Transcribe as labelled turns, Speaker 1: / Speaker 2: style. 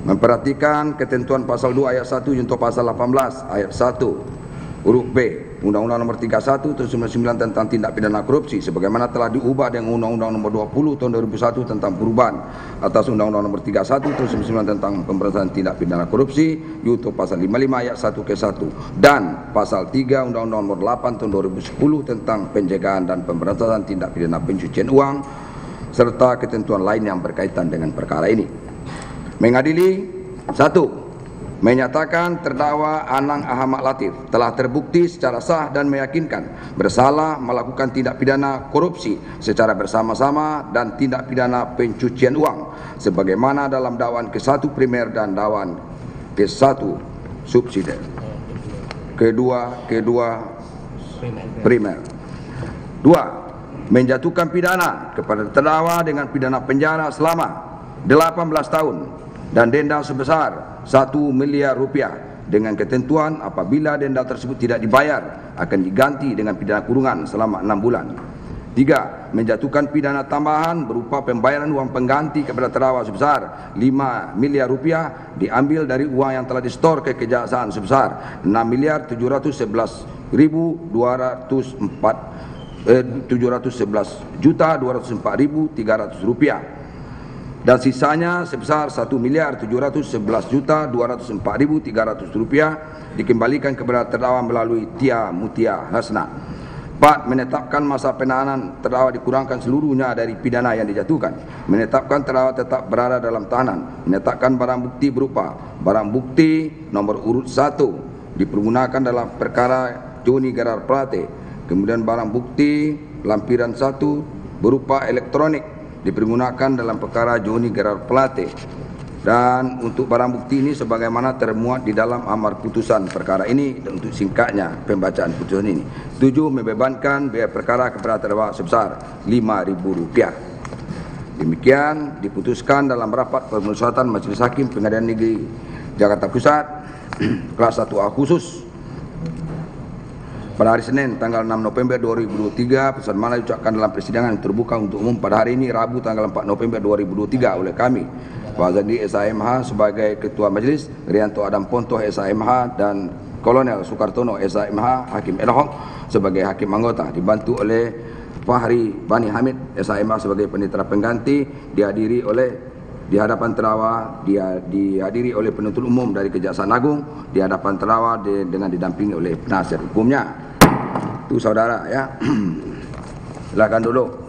Speaker 1: memperhatikan ketentuan pasal 2 ayat 1 junto pasal 18 ayat 1 huruf B Undang-Undang Nomor 31 Tahun 99 tentang tindak pidana korupsi sebagaimana telah diubah dengan Undang-Undang Nomor 20 Tahun 2001 tentang perubahan atas Undang-Undang Nomor 31 Tahun 99 tentang pemberantasan tindak pidana korupsi junto pasal 55 ayat 1 ke 1 dan pasal 3 Undang-Undang Nomor 8 Tahun 2010 tentang pencegahan dan pemberantasan tindak pidana pencucian uang serta ketentuan lain yang berkaitan dengan perkara ini. Mengadili 1. Menyatakan terdakwa Anang Ahmad Latif telah terbukti secara sah dan meyakinkan bersalah melakukan tindak pidana korupsi secara bersama-sama dan tindak pidana pencucian uang sebagaimana dalam dakwaan ke-1 primer dan dakwaan ke-1 subsidiar. Kedua primer. 2. Menjatuhkan pidana kepada terdakwa dengan pidana penjara selama 18 tahun dan denda sebesar 1 miliar rupiah dengan ketentuan apabila denda tersebut tidak dibayar akan diganti dengan pidana kurungan selama 6 bulan. 3. Menjatuhkan pidana tambahan berupa pembayaran uang pengganti kepada terdakwa sebesar 5 miliar rupiah diambil dari uang yang telah disetor ke kejaksaan sebesar 6 miliar 711 juta 204.300 rupiah dan sisanya sebesar 1 miliar 711 juta 204.300 rupiah dikembalikan kepada terdakwa melalui Tia Mutia Hasna. 4. Menetapkan masa penahanan terdakwa dikurangkan seluruhnya dari pidana yang dijatuhkan. Menetapkan terdakwa tetap berada dalam tahanan. Menetapkan barang bukti berupa barang bukti nomor urut 1 dipergunakan dalam perkara Joni Gerar Plate. Kemudian barang bukti lampiran 1 berupa elektronik dipergunakan dalam perkara Joni Gerar Plate. Dan untuk barang bukti ini sebagaimana termuat di dalam amar putusan perkara ini dan untuk singkatnya pembacaan putusan ini. 7. Membebankan biaya perkara kepada terdakwa sebesar Rp5.000. Demikian diputuskan dalam rapat permusyawaratan Majelis Hakim Pengadilan Negeri Jakarta Pusat kelas 1A khusus pada hari Senin tanggal 6 November 2023, pesan mana diucapkan dalam persidangan yang terbuka untuk umum pada hari ini Rabu tanggal 4 November 2023 oleh kami Pak Zandi SAMH sebagai Ketua Majelis, Rianto Adam Pontoh SAMH dan Kolonel Soekartono SAMH Hakim ad hoc sebagai Hakim anggota, dibantu oleh Fahri Bani Hamid SAMH sebagai Panitera Pengganti, dihadiri hadapan terdakwa dihadiri oleh penuntut umum dari Kejaksaan Agung, di hadapan terdakwa dengan didampingi oleh penasihat hukumnya. Itu saudara ya. Silakan duduk.